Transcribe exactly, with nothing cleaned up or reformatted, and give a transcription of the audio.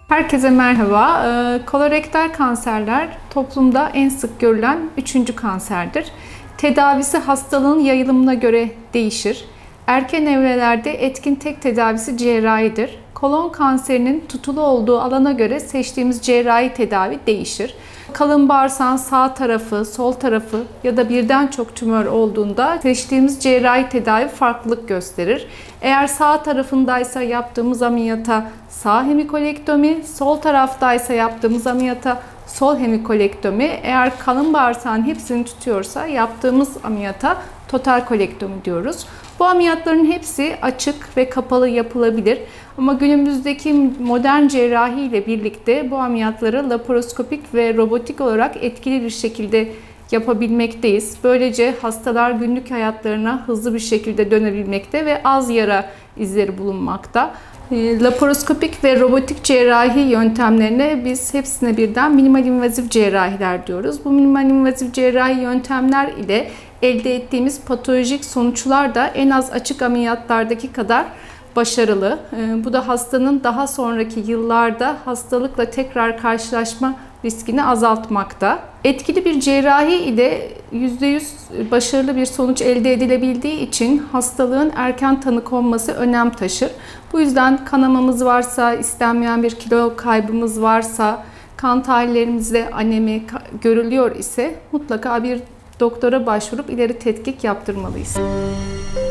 Herkese merhaba. Ee, Kolorektal kanserler toplumda en sık görülen üçüncü kanserdir. Tedavisi hastalığın yayılımına göre değişir. Erken evrelerde etkin tek tedavisi cerrahidir. Kolon kanserinin tutulu olduğu alana göre seçtiğimiz cerrahi tedavi değişir. Kalın bağırsağın sağ tarafı, sol tarafı ya da birden çok tümör olduğunda seçtiğimiz cerrahi tedavi farklılık gösterir. Eğer sağ tarafındaysa yaptığımız ameliyata sağ hemikolektomi, sol taraftaysa yaptığımız ameliyata sol hemikolektomi, eğer kalın bağırsağın hepsini tutuyorsa yaptığımız ameliyata total kolektomi diyoruz. Bu ameliyatların hepsi açık ve kapalı yapılabilir. Ama günümüzdeki modern cerrahi ile birlikte bu ameliyatları laparoskopik ve robotik olarak etkili bir şekilde yapabilmekteyiz. Böylece hastalar günlük hayatlarına hızlı bir şekilde dönebilmekte ve az yara izleri bulunmakta. Laparoskopik ve robotik cerrahi yöntemlerine biz hepsine birden minimal invazif cerrahiler diyoruz. Bu minimal invazif cerrahi yöntemler ile elde ettiğimiz patolojik sonuçlar da en az açık ameliyatlardaki kadar başarılı. Bu da hastanın daha sonraki yıllarda hastalıkla tekrar karşılaşma riskini azaltmakta. Etkili bir cerrahi ile yüzde yüz başarılı bir sonuç elde edilebildiği için hastalığın erken tanı konması önem taşır. Bu yüzden kanamamız varsa, istenmeyen bir kilo kaybımız varsa, kan tahlillerimizde anemi görülüyor ise mutlaka bir doktora başvurup ileri tetkik yaptırmalıyız.